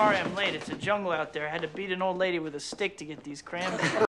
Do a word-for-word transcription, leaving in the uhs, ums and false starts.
sorry I'm late. It's a jungle out there. I had to beat an old lady with a stick to get these cranberries.